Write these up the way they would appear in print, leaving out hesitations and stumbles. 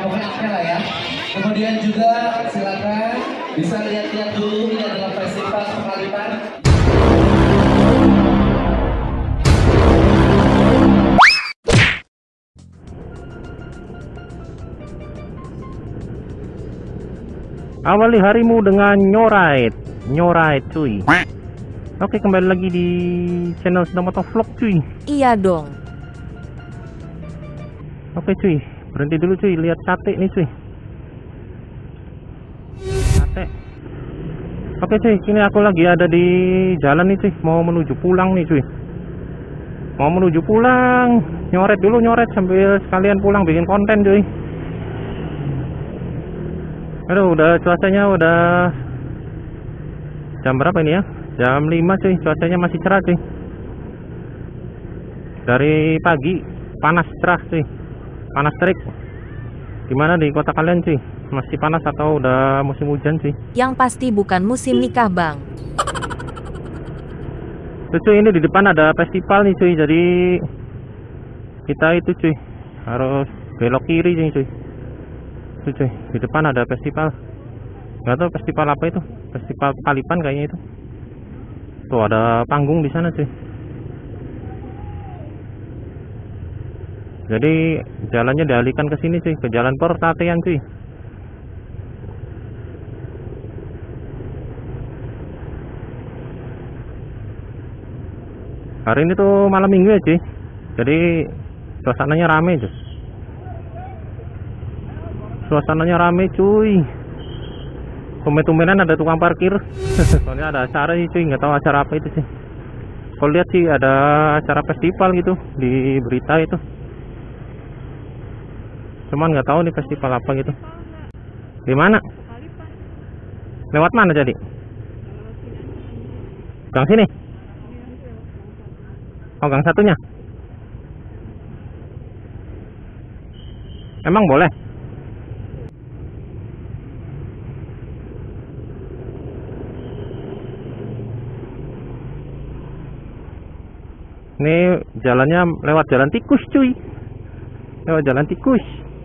pokoknya oke lah ya. Kemudian juga silakan bisa lihat-lihat dulu, ini adalah festival Pengalipan. Awali harimu dengan nyoride cuy. Oke, kembali lagi di channel Sedang Motovlog cuy. Iya dong. Oke cuy, berhenti dulu cuy, lihat sate nih cuy. Sate. Oke cuy, kini aku lagi ada di jalan nih cuy, mau menuju pulang nih cuy. Mau menuju pulang, nyoret sambil sekalian pulang bikin konten cuy. Aduh, udah cuacanya udah jam berapa ini ya? Jam 5 cuy, cuacanya masih cerah cuy. Dari pagi panas cerah cuy. Panas terik. Gimana di kota kalian cuy? Masih panas atau udah musim hujan cuy? Yang pasti bukan musim nikah bang. Tuh cuy, ini di depan ada festival nih cuy. Jadi kita itu cuy harus belok kiri cuy. Tuh cuy, di depan ada festival. Gak tahu festival apa itu? Festival Pengalipan kayaknya itu. Tuh ada panggung di sana cuy. Jadi jalannya dialihkan ke sini cuy, ke jalan pertatean cuy. Hari ini tuh malam minggu ya cuy. Jadi suasananya rame cuy. Suasananya rame cuy. Tumben-tumbenan ada tukang parkir. Soalnya ada acara nih cuy, nggak tahu acara apa itu sih. Kalau lihat sih ada acara festival gitu di berita itu. Cuman nggak tahu nih festival apa gitu. Di mana? Lewat mana jadi? Gang sini. Oh, gang satunya. Emang boleh? Ini jalannya lewat jalan tikus cuy. Lewat jalan tikus.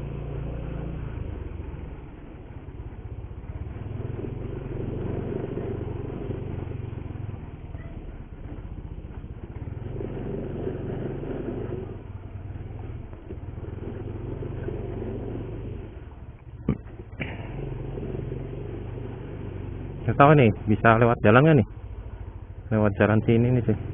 Nggak tahu nih bisa lewat jalan nggak nih? Lewat jalan sini nih cuy.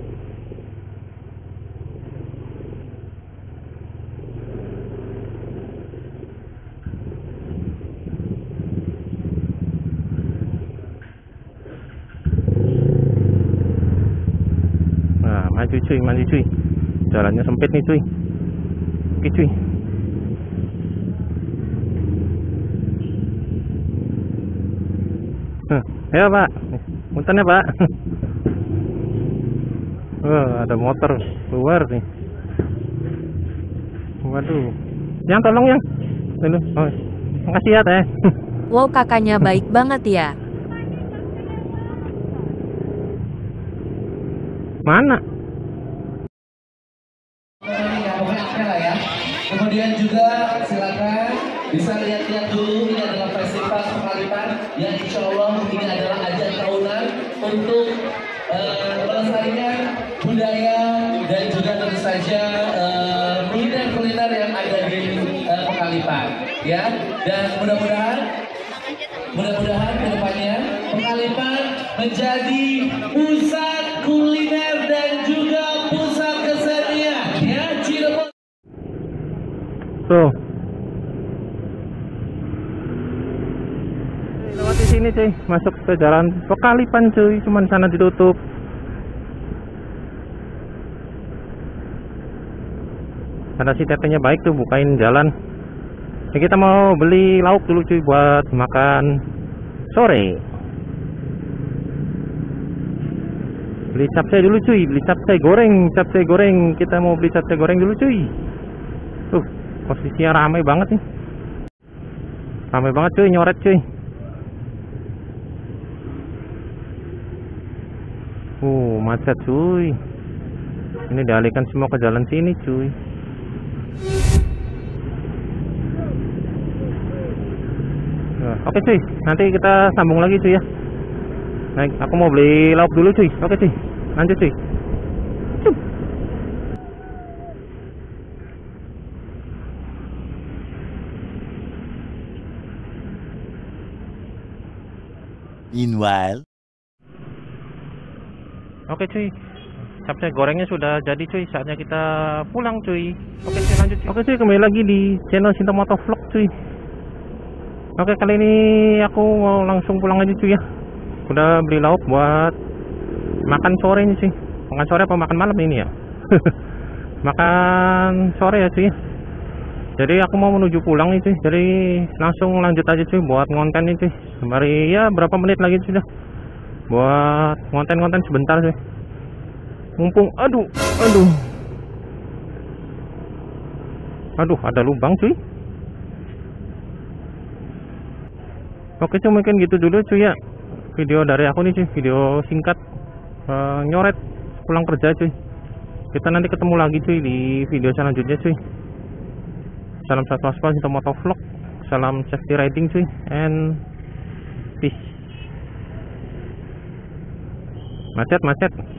Maju cuy, jalannya sempit nih cuy. Oke cuy. Ya pak, punten ya pak. Ada motor keluar nih. Waduh, yang tolong yang. Oh, makasih ya teh. Wow, kakaknya baik banget ya. Mana? Pokoknya oke lah ya. Kemudian juga silakan bisa lihat-lihat dulu, ini adalah festival Pengalipan yang insya Allah ini adalah ajang tahunan untuk melestarikan budaya dan juga tentu saja kuliner-kuliner yang ada di Pengalipan ya. Dan mudah-mudahan kedepannya Pengalipan menjadi pusat kuliner dan juga pusat kesenian ya. Cirebon. Tuh. Lewat di sini cuy, masuk ke jalan Pengalipan cuy, cuman sana ditutup. Ada si tetenya baik tuh bukain jalan. Ya, kita mau beli lauk dulu cuy buat makan sore. Beli capcay dulu cuy, beli capcay goreng. Kita mau beli capcay goreng dulu cuy. Tuh, posisinya ramai banget nih. Ramai banget cuy, nyoret cuy. Macet cuy. Ini dialihkan semua ke jalan sini cuy. Oke cuy, nanti kita sambung lagi cuy ya. Nah, aku mau beli lauk dulu cuy. Oke cuy, lanjut cuy. Cup. Meanwhile. Oke cuy, capcay gorengnya sudah jadi cuy. Saatnya kita pulang cuy. Oke cuy, lanjut cuy. Oke cuy, kembali lagi di channel Sinta Moto Vlog cuy. Oke, kali ini aku mau langsung pulang aja cuy ya. Udah beli lauk buat makan sore ini cuy. Makan sore apa makan malam ini ya? Makan sore ya cuy. Jadi aku mau menuju pulang nih cuy. Jadi langsung lanjut aja cuy buat ngonten nih cuy. Sembari ya berapa menit lagi sudah buat ngonten-ngonten sebentar cuy. Mumpung aduh ada lubang cuy. Oke cuy, mungkin gitu dulu cuy ya video dari aku nih cuy, video singkat nyoret pulang kerja cuy. Kita nanti ketemu lagi cuy di video selanjutnya cuy. Salam satu aspal Sinta Moto Vlog, salam safety riding cuy, and peace. Macet